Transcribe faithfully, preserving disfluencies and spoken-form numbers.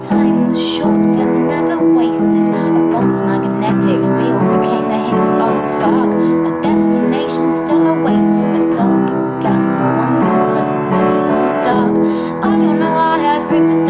time was short but never wasted. A false magnetic field became the hint of a spark. A destination still awaited. My soul began to wander as the world grew dark. I don't know why I craved the